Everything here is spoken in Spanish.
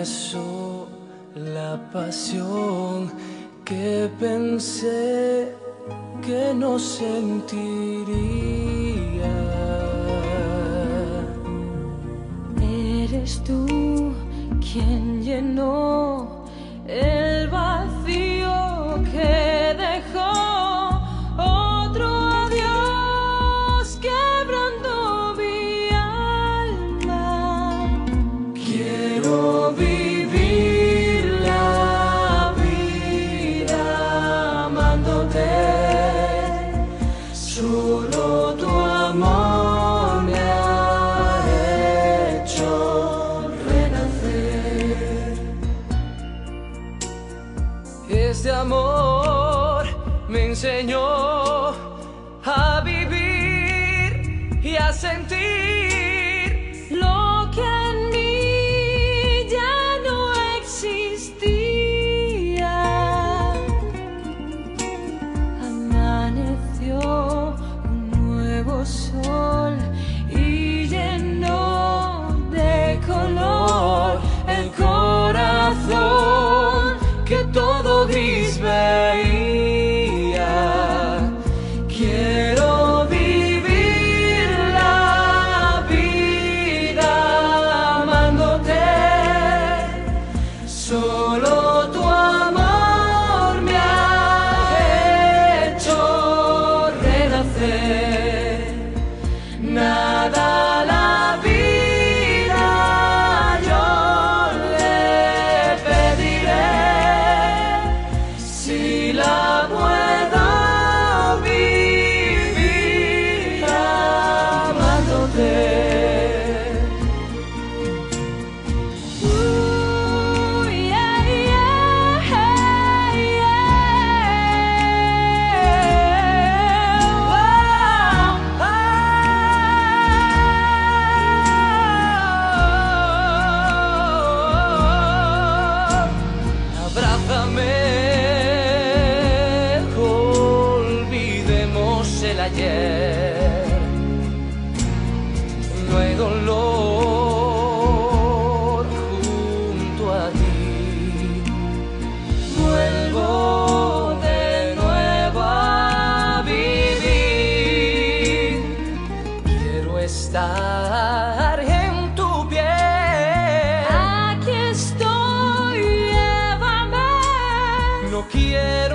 pasó la pasión que pensé que no sentiría. Eres tú quien llenó el vacío que dejó otro adiós quebrando mi alma. Quiero vivir la vida amándote, solo tu amor me ha hecho renacer. Este amor me enseñó a vivir y a sentir Lo que en mí ya no existía. Amaneció un nuevo sol y llenó de color el corazón que todo gris veía. Quiero vivir la vida amándote, solo tu amor me ha hecho renacer. Nada la vida yo le pediré, si la puedo vivir amándote. Yeah, yeah, Abrázame, olvidemos el ayer. No hay dolor junto a ti. Vuelvo de nuevo a vivir. Quiero estar en tu piel. aquí estoy, llévame. No quiero